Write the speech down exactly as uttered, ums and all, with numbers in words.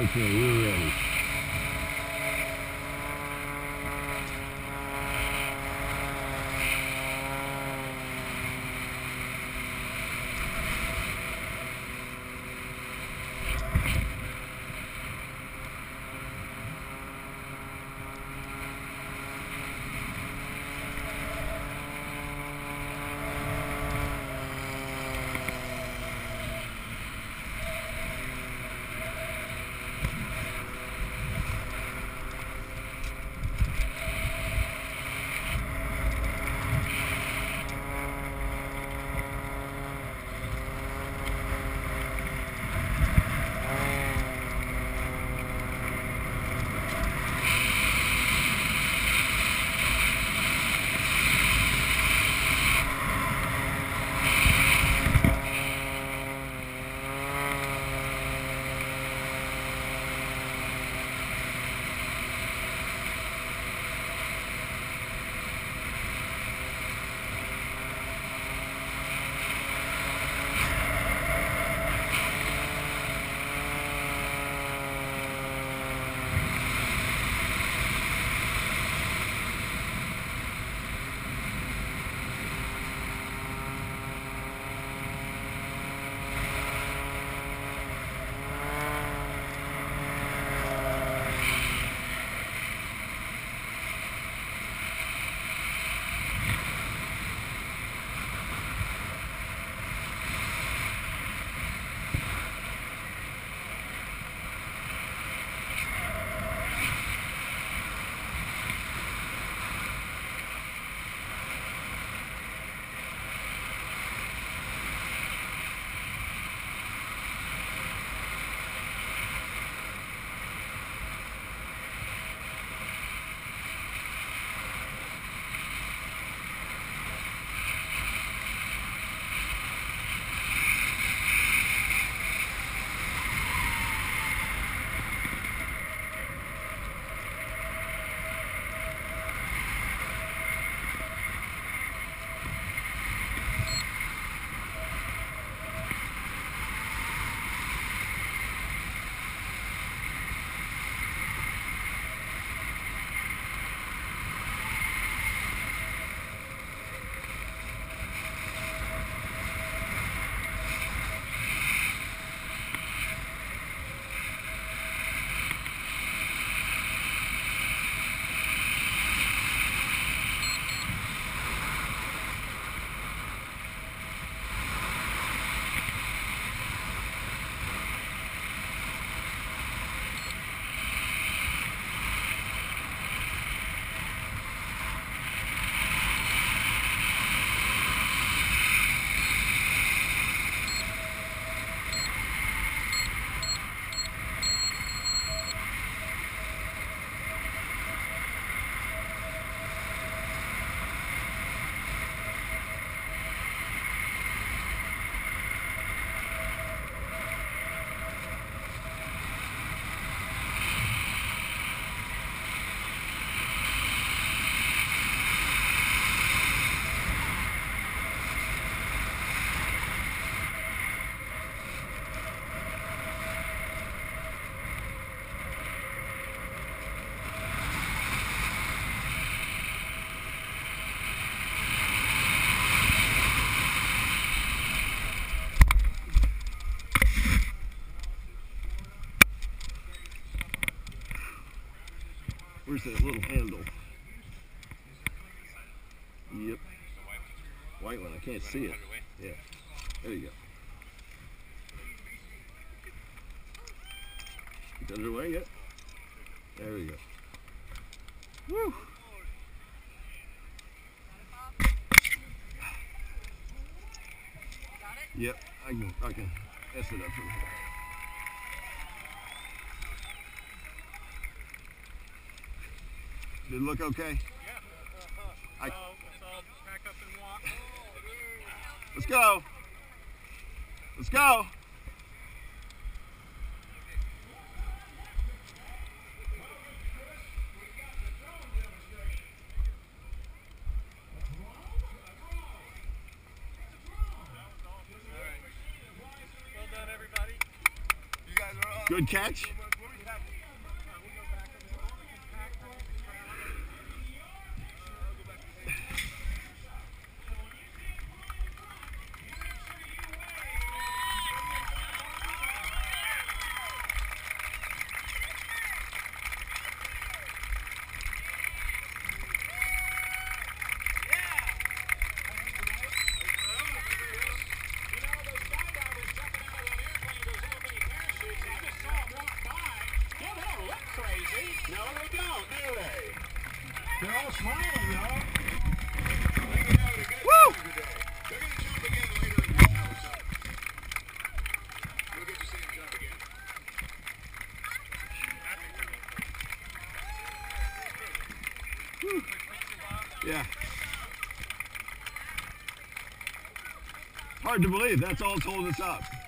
Okay, we're ready. Where's that little handle? Yep. White one, I can't see it. Yeah. There you go. It's underway yet? There we go. Woo! Yep, I can I can S it up from here. Did it look okay? Yeah. Uh, I, so, so I'll pack up and walk. Let's go. Let's go. Well done, everybody. Good catch. They're all smiling, y'all. Woo! They're going to jump again later in the show, so we'll get to see them jump again. Woo. Yeah. Hard to believe that's all that's holding us up.